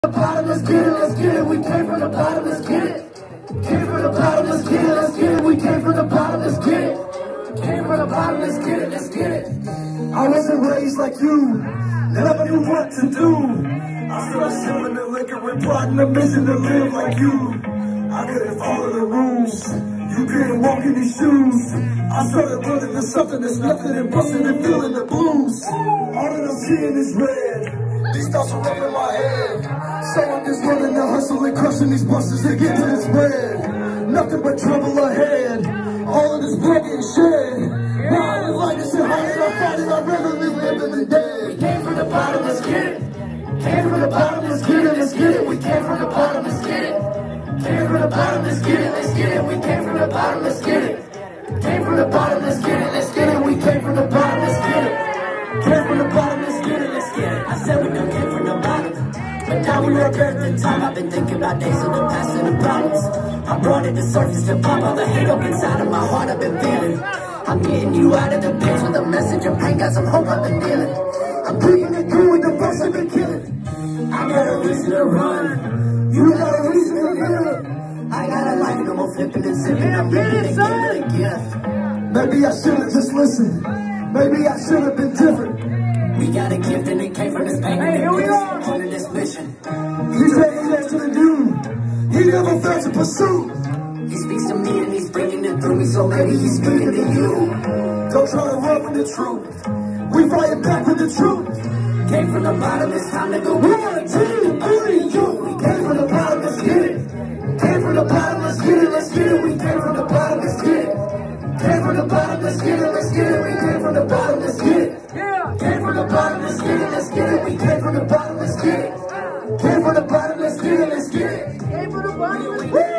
The bottom, let's get it, let's get it. We came from the bottom, let's get it. Came from the bottom, let's get it, let's get it. We came from the bottom, let's get it. Came from the bottom, let's get it, let's get it. I wasn't raised like you, never knew what to do. I started selling the liquor and plotting the mission to live like you. I couldn't follow the rules, you couldn't walk in these shoes. I started running to something that's nothing and busting and feeling the blues. All that I'm seeing is red. These thoughts are up in my head. So I'm just running the hustle and crushing these buses to get to this bread. Nothing but trouble ahead. All of this blood getting shed. Now I'm like this and higher I fight it. I'd rather be living than dead. We came from the bottom, let's get it. Came from the bottom, let's get it, let's get it. We came from the bottom, let's get it. Came from the bottom, let's get it, let's get it. We came from the bottom, let's get it. Came from the bottom, let's get it, let's get it. We came from the bottom, let's get it. Came from the bottom, let's get it, let's get it. I said we done came from the bottom, but now we right there at the top. I've been thinking about days of the past and the problems. I brought it to surface to pop all the hate up inside of my heart. I've been feeling. I'm getting you out of the pits with a message of pain. Got some hope I've been dealing. I'm bringing it through with the verse I've been killing. I got a reason to run. You got a reason to live. I got a life, no more flipping and sipping. I'm living and giving a gift. Maybe I should've just listened. Maybe I should've been different. We got a gift and it came from this pain. Hey, here we are on this mission. He said he led to the noon. He never felt to pursue. He speaks to me and he's bringing it through me, so maybe he's speaking to you. Don't try to run from the truth. We fighting back with the truth. Came from the bottom, it's time to go. We got a team, including you. We came from the bottom, let's get it. Came from the bottom, let's get it, let's get it. We came from the bottom, let's get it. Came from the bottom, let's get it, let's get it. We came from the bottom, let's get it. Came from the bottom, let's get it, let's get it. We came from the bottom, let's get it. Came from the bottom, let's get it, let's get it. Came from the bottom, let's get it.